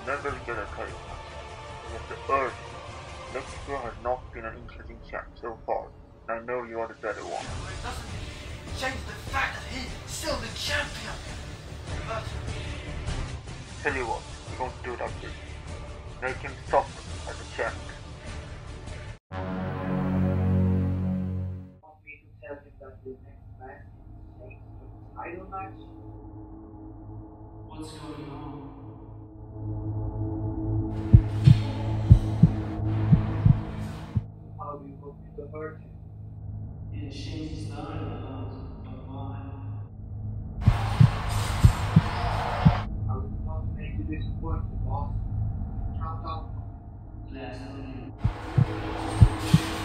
Never get a title match. You have to earn it. Electrico has not been an interesting champ so far, and I know you are the better one. It doesn't change the fact that he's still the champion. But Tell you what, we don't do that big. Make him suffer as a champ. Want me to tell him that the next match is the title match? What's going on? How do you want me to hurt him? Yeah, Shane's not in the house, but mine. I will not make you disappointed, boss. Count down. Last on you.